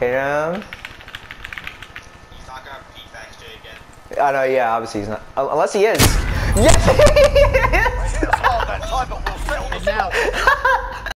Hit him. He's not gonna beat XJ again. Oh no, yeah, obviously he's not. Unless he is. Yes!